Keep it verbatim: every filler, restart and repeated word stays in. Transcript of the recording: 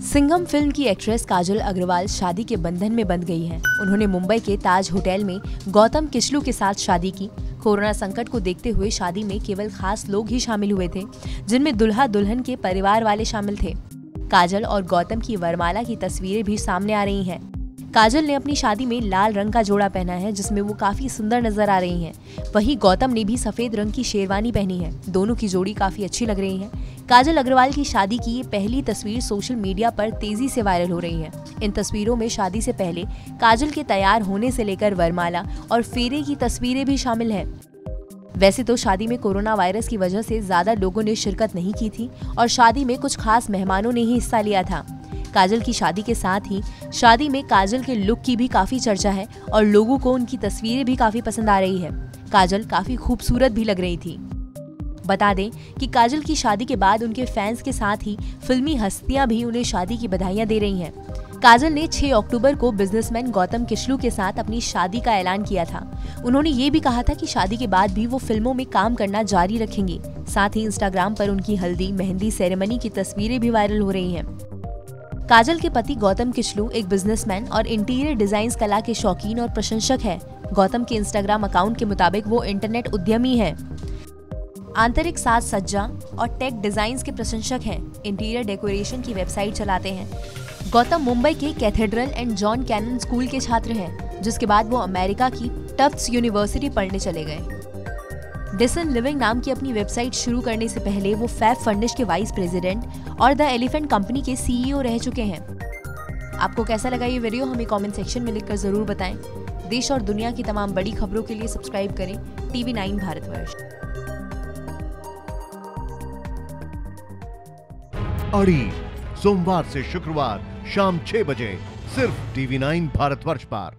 Singham film की actress Kajal Aggarwal शादी के बंधन में बंध गई हैं। उन्होंने मुंबई के ताज होटल में गौतम किशलू के साथ शादी की। कोरोना संकट को देखते हुए शादी में केवल खास लोग ही शामिल हुए थे, जिनमें दुल्हा दुल्हन के परिवार वाले शामिल थे। काजल और गौतम की वरमाला की तस्वीरें भी सामने आ रही हैं। काजल ने अपनी शादी में लाल रंग का जोड़ा पहना है, जिसमें वो काफी सुंदर नजर आ रही हैं। वहीं गौतम ने भी सफेद रंग की शेरवानी पहनी है। दोनों की जोड़ी काफी अच्छी लग रही है। काजल अग्रवाल की शादी की ये पहली तस्वीर सोशल मीडिया पर तेजी से वायरल हो रही है। इन तस्वीरों में शादी से पहले काजल के तैयार होने से लेकर वरमाला और फेरे की तस्वीरें भी शामिल हैं। वैसे तो शादी में कोरोना वायरस की वजह से ज्यादा लोगों ने शिरकत नहीं की थी और शादी में कुछ खास मेहमानों ने ही हिस्सा लिया था। काजल की शादी के साथ ही शादी में काजल के लुक की भी काफी चर्चा है और लोगों को उनकी तस्वीरें भी काफी पसंद आ रही है। काजल काफी खूबसूरत भी लग रही थी। बता दें कि काजल की शादी के बाद उनके फैंस के साथ ही फिल्मी हस्तियां भी उन्हें शादी की बधाइयां दे रही हैं। काजल ने छह अक्टूबर को बिजनेसमैन गौतम किशलू के साथ अपनी शादी का ऐलान किया था। उन्होंने ये भी कहा था कि शादी के बाद भी वो फिल्मों में काम करना जारी रखेंगी। साथ ही इंस्टाग्राम पर उनकी हल्दी मेहंदी सेरेमनी की तस्वीरें भी वायरल हो रही हैं। काजल के पति गौतम किशलू एक बिजनेसमैन और इंटीरियर डिजाइन कला के शौकीन और प्रशंसक हैं। गौतम के इंस्टाग्राम अकाउंट के मुताबिक वो इंटरनेट उद्यमी हैं, आंतरिक साज सज्जा और टेक डिजाइन्स के प्रशंसक हैं। इंटीरियर डेकोरेशन की वेबसाइट चलाते हैं। गौतम मुंबई के Cathedral and John Connon School के छात्र हैं, जिसके बाद वो अमेरिका की टफ्ट्स यूनिवर्सिटी पढ़ने चले गए। डिसन लिविंग नाम की अपनी वेबसाइट शुरू करने से पहले वो फैब फर्निश के वाइस प्रेसिडेंट और द एलिफेंट कंपनी के सीईओ रह चुके हैं। आपको कैसा लगा ये वीडियो, हमें कमेंट सेक्शन में लिखकर जरूर बताएं। देश और दुनिया की तमाम बड़ी खबरों के लिए सब्सक्राइब करें टीवी नाइन भारतवर्ष। अड़ी सोमवार से शुक्रवार शाम छह बजे सिर्फ टीवी नाइन भारतवर्ष पर।